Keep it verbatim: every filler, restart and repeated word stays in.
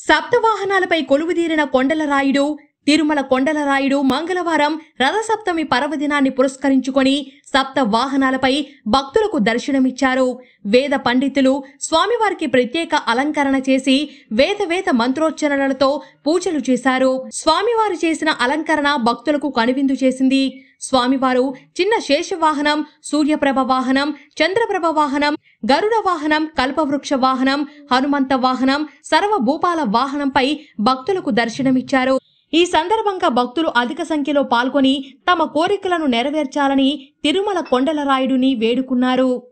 సప్తవాహనాలపై కొలువుదీరిన కొండలరాయుడు తిరుమల కొండలరాయుడు మంగళవారం రథసప్తమి పర్వదినాన్ని పురస్కరించుకొని సప్త వాహనాలపై భక్తులకు దర్శనమిచ్చారు. వేద పండితులు స్వామివారికి ప్రత్యేక అలంకరణ చేసి వేద వేద మంత్రోచ్చరణలతో పూజలు చేశారు. స్వామివారు చేసిన అలంకరణ భక్తులకు కనువిందు చేసింది. స్వామివారు చిన్న శేషవాహనం, సూర్యప్రభ వాహనం, చంద్రప్రభ వాహనం, గరుడ వాహనం, కల్పవృక్ష వాహనం, హనుమంత వాహనం, సర్వభూపాల వాహనంపై భక్తులకు దర్శనమిచ్చారు. ఈ సందర్భంగా భక్తులు అధిక సంఖ్యలో పాల్గొని తమ కోరికలను నెరవేర్చాలని తిరుమల కొండలరాయుడుని వేడుకున్నారు.